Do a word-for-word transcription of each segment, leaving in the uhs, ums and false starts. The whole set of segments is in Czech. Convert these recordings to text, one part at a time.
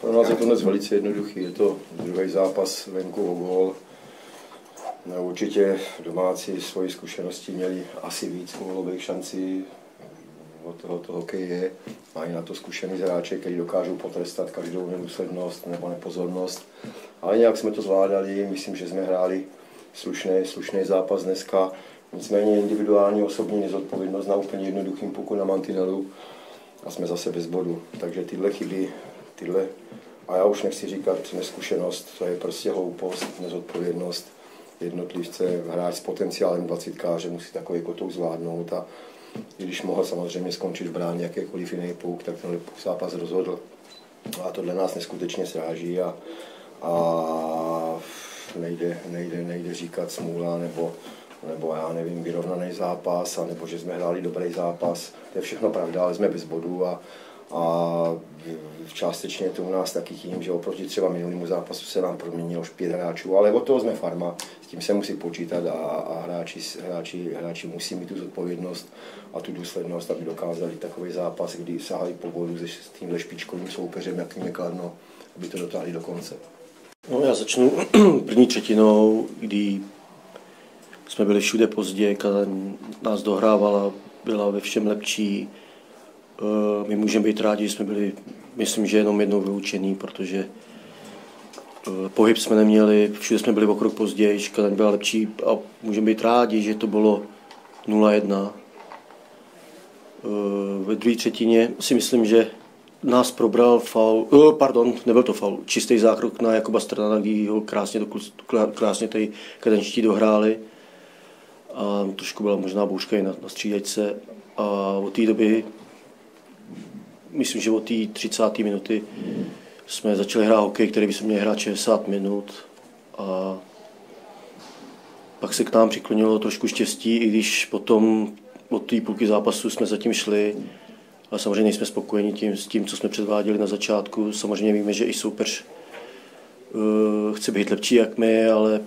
Pro nás je to dnes velice jednoduchý, je to druhý zápas venku o gól. No, určitě domácí svoji zkušenosti měli asi víc gólových šancí, od toho to hokej je. Mají na to zkušený hráče, kteří dokážou potrestat každou nedůslednost nebo nepozornost. Ale nějak jsme to zvládali, myslím, že jsme hráli slušný, slušný zápas dneska. Nicméně individuální osobní nezodpovědnost na úplně jednoduchým puku na mantinelu a jsme zase bez bodu. Takže tyhle chyby, tyhle, a já už nechci říkat neskušenost, to je prostě hloupost, nezodpovědnost jednotlivce, hráč s potenciálem dvacítkáře musí takový kotou zvládnout a i když mohl samozřejmě skončit v bráně jakýkoliv jiný puk, tak ten zápas rozhodl. A to dla nás neskutečně sráží a, a nejde, nejde, nejde říkat smůla nebo, nebo já nevím, vyrovnaný zápas, a nebo že jsme hráli dobrý zápas. To je všechno pravda, ale jsme bez bodů a, a částečně je to u nás taky tím, že oproti třeba minulému zápasu se nám proměnilo už pět hráčů, ale od toho jsme farma, s tím se musí počítat a, a hráči, hráči, hráči musí mít tu zodpovědnost a tu důslednost, aby dokázali takový zápas, kdy sahají po gólu s tímhle špičkovým soupeřem, jakým je Kladno, aby to dotáhli do konce. No, já začnu první třetinou, kdy jsme byli všude pozdě, Kadaň nás dohrávala, byla ve všem lepší. My můžeme být rádi, že jsme byli, myslím, že jenom jednou vyučení, protože pohyb jsme neměli, všude jsme byli o krok později, Kadaň byla lepší a můžeme být rádi, že to bylo nula jedna. Ve druhé třetině si myslím, že nás probral faul, pardon, nebyl to faul, čistý zákrok na Jakuba Strnada, kdy ho krásně, krásně tady kadančtí dohráli. A trošku byla možná bouška i na, na střídačce. A od té doby, myslím, že od té třicáté minuty jsme začali hrát hokej, který by se měl hrát šedesát minut. A pak se k nám přiklonilo trošku štěstí, i když potom od té půlky zápasu jsme zatím šli. Ale samozřejmě nejsme spokojeni tím, s tím, co jsme předváděli na začátku. Samozřejmě víme, že i soupeř uh, chce být lepší jak my, ale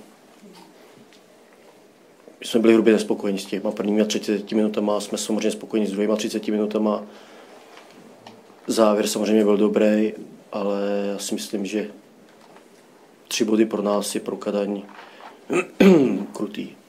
my jsme byli hrubě nespokojeni s těma prvními třiceti minutama, jsme samozřejmě spokojeni s druhými třiceti minutama. Závěr samozřejmě byl dobrý, ale já si myslím, že tři body pro nás je pro Kadaň krutý.